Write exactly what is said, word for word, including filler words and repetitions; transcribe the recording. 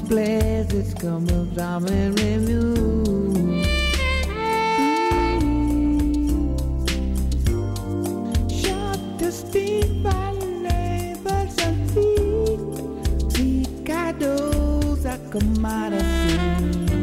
places come with driving review. Shot the speed by labels and feet. See shadows that come out of sea.